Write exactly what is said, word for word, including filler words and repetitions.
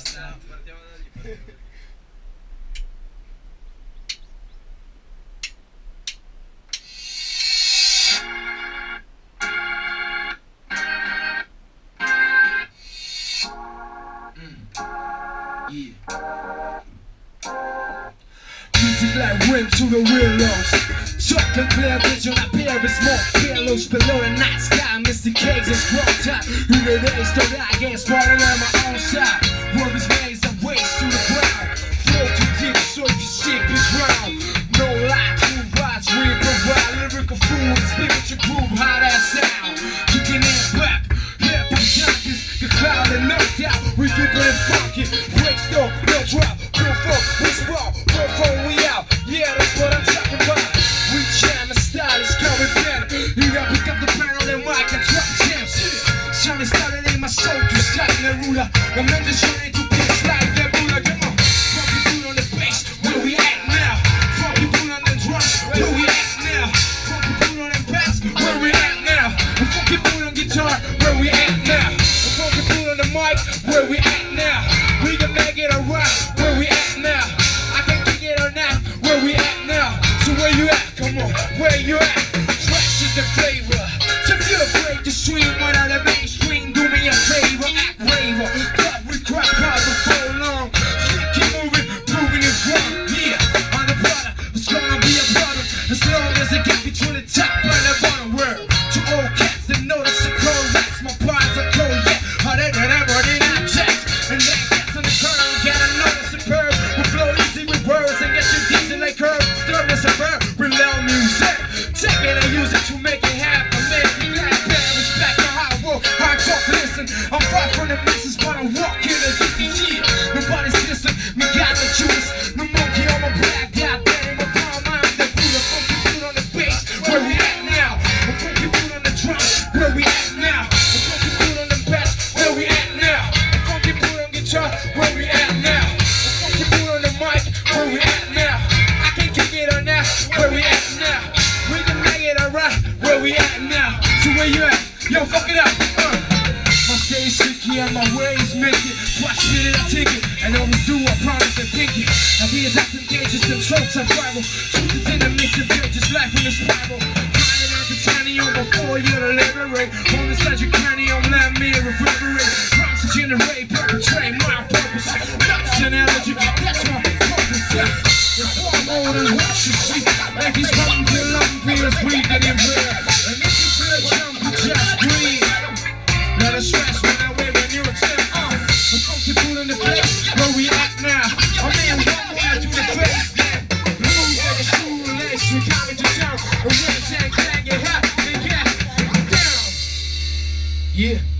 Music like wind to the willows. Chocolate clear vision, I pair with small pillows below the night sky. Misty cakes and scroll top. Who the days till I get smarter than my own side. World is maze and waste to the ground. Flow too deep, so if you shake the ground. No lie, two rides, we provide lyrical food. Spiritual groove, how that sound. Kicking in back, hip hop junkies, the crowd and no doubt. We keep it funky, break still, no drop. Real folk, we sprawl, real folk, we out. Yeah, that's what I'm talking about. We jam, the style is coming better. You gotta pick up the pen on the mic and drop jams. Shining started in my soul to shine the ruler. The men just trying to piss like that ruler. Come on, funky food on the bass, where we at now? Funky food on the drums, where we at now? Funky food on the bass, where we at now? Funky food on guitar, where we at now? Funky food on the mic, where we at now? We can make it alright, where we at now? I can kick it or not, where we at now? So where you at? Come on, where you at? Fresh is the flavor. So if you're afraid to stream one out of mainstream, do me a favor, act braver. But we crack out before long. Keep moving, proving it wrong. Yeah, on the product, it's gonna be a problem as long as it gets between the top and the bottom. Word to all cats that know that's a cold rats. My bars are cold, yeah. How they did ever did not checks. And that gets on the curve, gotta know it's superb. We flow easy with words and get you decent like curves. Stir the suburb, we love music. Take it and use it to make it happen. Make it glad, bad, respect the hard work, hard talk, listen. I'm far from the masses, but I'm walking a distance here. Nobody's listening, me got the juice. No monkey on my back, got that in my palm. I'm the Buddha, funky food on the bass. Where we at now? The funky food on the drums. Where we at now? The funky food on the bass. Where we at now? The funky food on guitar. Where we at now? The funky food on the mic. Where we at now? I can kick it or not. Where we at now? We can make it alright. Where we at now? So where you at? Yo, fuck it up. Uh. My stage tricky and my ways make it. Watch me and I take it. And always do, I promise and think it. Ideas acting dangerous and tropes are rival. Truth is in the mix of build just life in the spiral. Grinding out the tiny on before you to liberate. On the side you candy on let me reverberate. Rhymes to generate, perpetrate my purpose. That's an allergy, that's my purpose. Yeah. It's far more than what you see. Like he's running to lumpy as we get in real. And if you feel jumpy, just breathe. Let us stress when I wave when you're upset. Uh, the funky food in the place, where we at now? I mean, one more to the face. The moves like a shoelace, we coming to town. The winners and clang it hot, they get down. Yeah.